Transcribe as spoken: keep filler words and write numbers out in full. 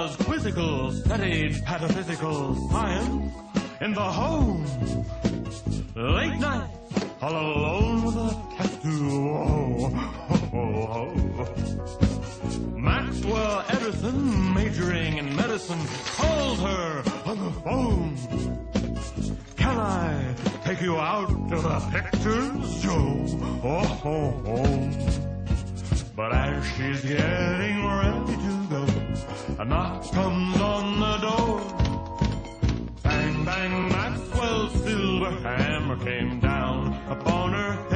was quizzical, studied pataphysical science in the home. Late night, all alone with a tattoo. Oh, ho, ho, ho. Maxwell Edison, majoring in medicine, called her on the phone. Can I take you out to the pictures, Joe? Oh, ho, ho. But as she's getting ready to go, a knock comes on the door. Bang, bang, Maxwell's silver hammer came down upon her